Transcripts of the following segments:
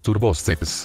Turbosteps.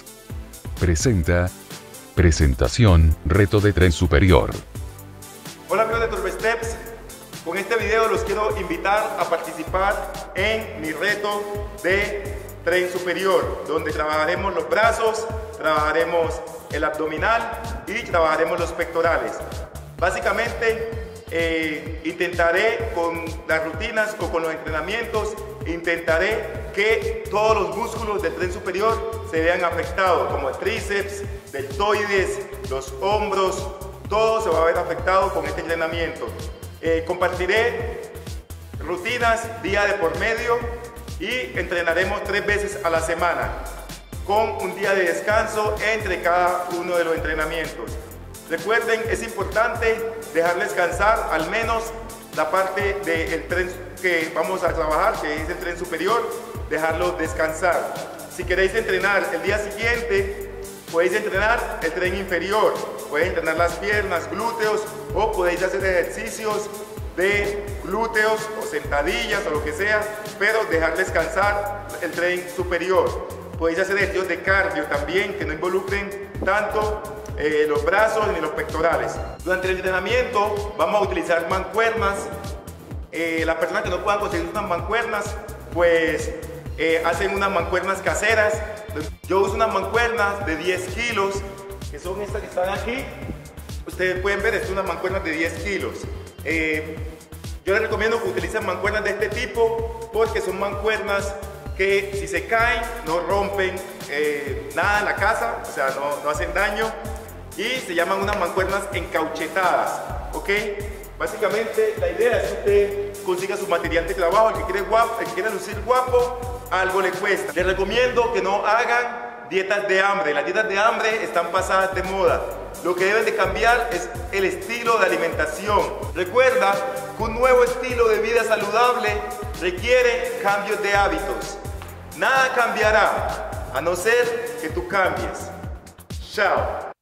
Presentación, reto de tren superior. Hola amigos de Turbosteps, con este video los quiero invitar a participar en mi reto de tren superior, donde trabajaremos los brazos, trabajaremos el abdominal y trabajaremos los pectorales. Básicamente intentaré con las rutinas o con los entrenamientos, intentaré que todos los músculos del tren superior se vean afectados, como el tríceps, deltoides, los hombros, todo se va a ver afectado con este entrenamiento. Compartiré rutinas día de por medio y entrenaremos 3 veces a la semana, con un día de descanso entre cada uno de los entrenamientos. Recuerden, es importante dejar descansar al menos la parte del tren que vamos a trabajar, que es el tren superior, dejarlo descansar. Si queréis entrenar el día siguiente, podéis entrenar el tren inferior, podéis entrenar las piernas, glúteos, o podéis hacer ejercicios de glúteos o sentadillas o lo que sea, pero dejar descansar el tren superior. Podéis hacer ejercicios de cardio también que no involucren tanto los brazos ni los pectorales. Durante el entrenamiento vamos a utilizar mancuernas. Las personas que no puedan conseguir unas mancuernas, pues hacen unas mancuernas caseras. Yo uso unas mancuernas de 10 kilos, que son estas que están aquí. Ustedes pueden ver, es unas mancuernas de 10 kilos. Yo les recomiendo que utilicen mancuernas de este tipo, porque son mancuernas que si se caen no rompen nada en la casa, o sea, no hacen daño, y se llaman unas mancuernas encauchetadas, ¿ok? Básicamente la idea es que usted consiga su material de trabajo. El que quiere lucir guapo, algo le cuesta. Les recomiendo que no hagan dietas de hambre. Las dietas de hambre están pasadas de moda. Lo que deben de cambiar es el estilo de alimentación. Recuerda que un nuevo estilo de vida saludable requiere cambios de hábitos. Nada cambiará a no ser que tú cambies. Chao.